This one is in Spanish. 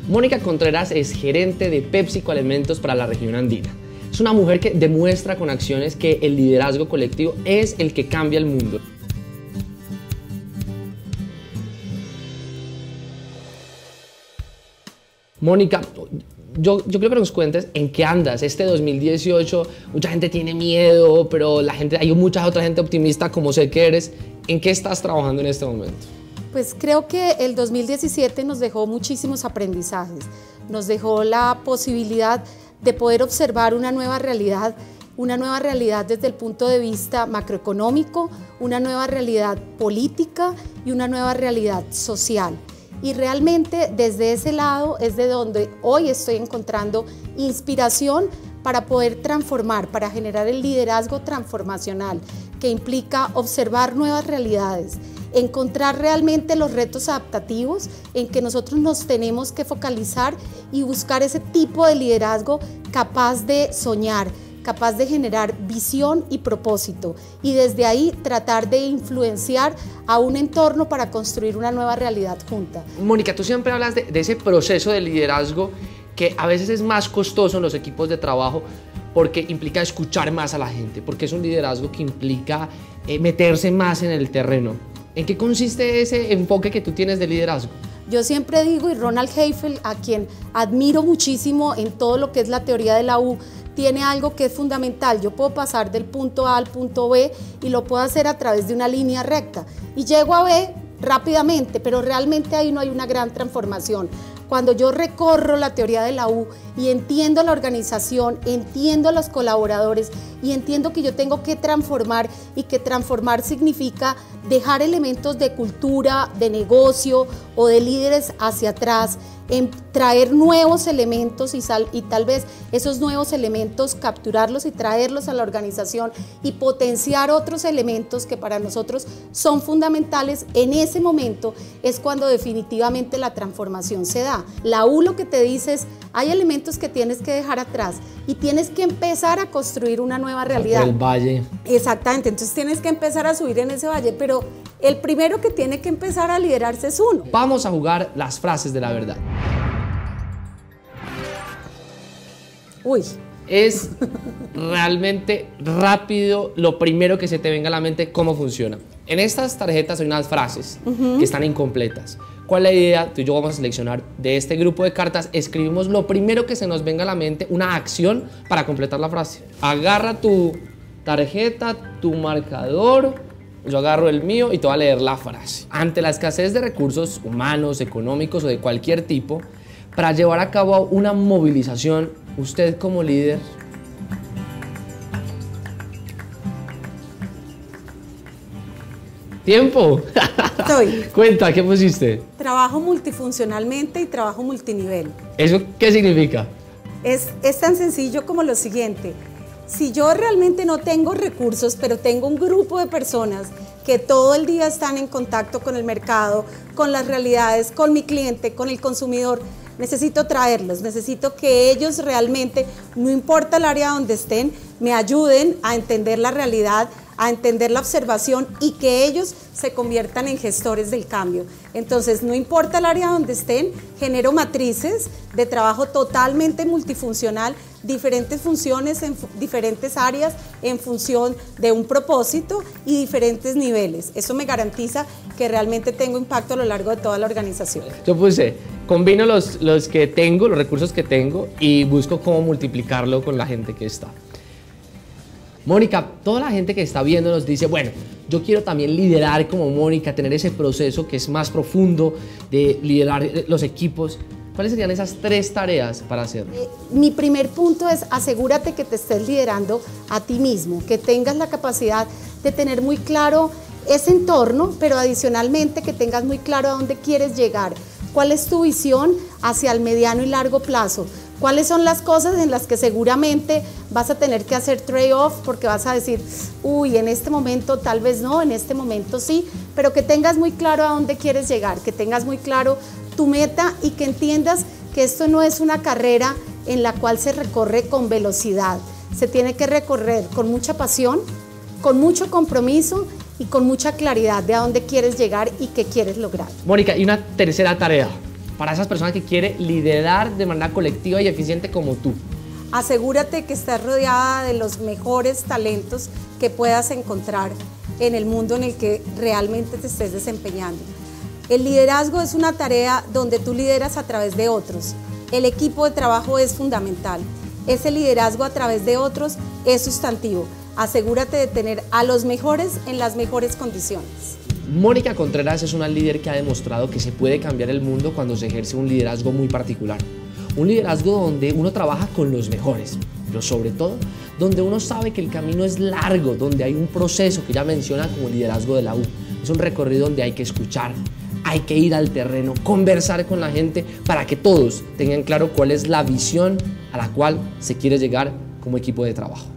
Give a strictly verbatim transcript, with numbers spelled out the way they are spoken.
Mónica Contreras es gerente de PepsiCo Alimentos para la región andina. Es una mujer que demuestra con acciones que el liderazgo colectivo es el que cambia el mundo. Mónica, yo, yo quiero que nos cuentes en qué andas. Este dos mil dieciocho, mucha gente tiene miedo, pero la gente, hay mucha otra gente optimista como sé que eres. ¿En qué estás trabajando en este momento? Pues creo que el dos mil diecisiete nos dejó muchísimos aprendizajes, nos dejó la posibilidad de poder observar una nueva realidad, una nueva realidad desde el punto de vista macroeconómico, una nueva realidad política y una nueva realidad social. Y realmente desde ese lado es de donde hoy estoy encontrando inspiración para poder transformar, para generar el liderazgo transformacional, que implica observar nuevas realidades, encontrar realmente los retos adaptativos en que nosotros nos tenemos que focalizar y buscar ese tipo de liderazgo capaz de soñar, capaz de generar visión y propósito, y desde ahí tratar de influenciar a un entorno para construir una nueva realidad junta. Mónica, tú siempre hablas de, de ese proceso de liderazgo que a veces es más costoso en los equipos de trabajo porque implica escuchar más a la gente, porque es un liderazgo que implica eh, meterse más en el terreno. ¿En qué consiste ese enfoque que tú tienes de liderazgo? Yo siempre digo, y Ronald Heifel, a quien admiro muchísimo en todo lo que es la teoría de la U, tiene algo que es fundamental. Yo puedo pasar del punto A al punto B y lo puedo hacer a través de una línea recta. Y llego a B rápidamente, pero realmente ahí no hay una gran transformación. Cuando yo recorro la teoría de la U y entiendo la organización, entiendo a los colaboradores y entiendo que yo tengo que transformar, y que transformar significa dejar elementos de cultura, de negocio o de líderes hacia atrás, en traer nuevos elementos y, sal, y tal vez esos nuevos elementos capturarlos y traerlos a la organización y potenciar otros elementos que para nosotros son fundamentales. En ese momento es cuando definitivamente la transformación se da. La U lo que te dice es, hay elementos que tienes que dejar atrás y tienes que empezar a construir una nueva realidad. El valle. Exactamente, entonces tienes que empezar a subir en ese valle, pero el primero que tiene que empezar a liderarse es uno. Vamos a jugar las frases de la verdad. Uy. Es realmente rápido lo primero que se te venga a la mente cómo funciona. En estas tarjetas hay unas frases uh-huh. que están incompletas. ¿Cuál es la idea? Tú y yo vamos a seleccionar de este grupo de cartas, escribimos lo primero que se nos venga a la mente, una acción para completar la frase. Agarra tu tarjeta, tu marcador, yo agarro el mío y te voy a leer la frase. Ante la escasez de recursos humanos, económicos o de cualquier tipo, para llevar a cabo una movilización, usted como líder, ¡tiempo! Estoy. Cuenta, ¿qué pusiste? Trabajo multifuncionalmente y trabajo multinivel. ¿Eso qué significa? Es, es tan sencillo como lo siguiente. Si yo realmente no tengo recursos, pero tengo un grupo de personas que todo el día están en contacto con el mercado, con las realidades, con mi cliente, con el consumidor, necesito traerlos, necesito que ellos realmente, no importa el área donde estén, me ayuden a entender la realidad, a entender la observación y que ellos se conviertan en gestores del cambio. Entonces, no importa el área donde estén, genero matrices de trabajo totalmente multifuncional, diferentes funciones en diferentes áreas en función de un propósito y diferentes niveles. Eso me garantiza que realmente tengo impacto a lo largo de toda la organización. Yo puse, combino los, los que tengo, los recursos que tengo y busco cómo multiplicarlo con la gente que está. Mónica, toda la gente que está viendo nos dice, bueno, yo quiero también liderar como Mónica, tener ese proceso que es más profundo de liderar los equipos. ¿Cuáles serían esas tres tareas para hacerlo? Eh, mi primer punto es asegúrate que te estés liderando a ti mismo, que tengas la capacidad de tener muy claro ese entorno, pero adicionalmente que tengas muy claro a dónde quieres llegar, cuál es tu visión hacia el mediano y largo plazo. ¿Cuáles son las cosas en las que seguramente vas a tener que hacer trade-off porque vas a decir, uy, en este momento tal vez no, en este momento sí, pero que tengas muy claro a dónde quieres llegar, que tengas muy claro tu meta y que entiendas que esto no es una carrera en la cual se recorre con velocidad, se tiene que recorrer con mucha pasión, con mucho compromiso y con mucha claridad de a dónde quieres llegar y qué quieres lograr. Mónica, y una tercera tarea. para esas personas que quieren liderar de manera colectiva y eficiente como tú? Asegúrate que estés rodeada de los mejores talentos que puedas encontrar en el mundo en el que realmente te estés desempeñando. El liderazgo es una tarea donde tú lideras a través de otros. El equipo de trabajo es fundamental. Ese liderazgo a través de otros es sustantivo. Asegúrate de tener a los mejores en las mejores condiciones. Mónica Contreras es una líder que ha demostrado que se puede cambiar el mundo cuando se ejerce un liderazgo muy particular. Un liderazgo donde uno trabaja con los mejores, pero sobre todo donde uno sabe que el camino es largo, donde hay un proceso que ella menciona como liderazgo de la U. Es un recorrido donde hay que escuchar, hay que ir al terreno, conversar con la gente para que todos tengan claro cuál es la visión a la cual se quiere llegar como equipo de trabajo.